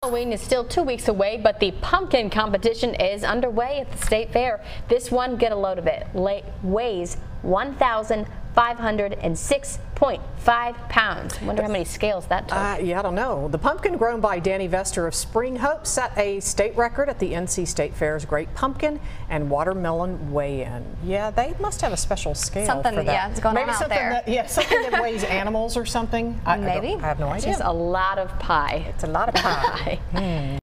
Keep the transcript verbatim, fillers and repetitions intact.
Halloween is still two weeks away, but the pumpkin competition is underway at the State Fair. This one, get a load of it, weighs one thousand five hundred six point five pounds. Wonder how many scales that took. Uh, yeah, I don't know. The pumpkin grown by Danny Vester of Spring Hope set a state record at the N C State Fair's Great Pumpkin and Watermelon Weigh-In. Yeah, they must have a special scale something, for that. Yeah, it's going Maybe on out something there. That, yeah, something that weighs animals or something. I, Maybe. I, I have no idea. It's just a lot of pie. It's a lot of pie. pie. Hmm.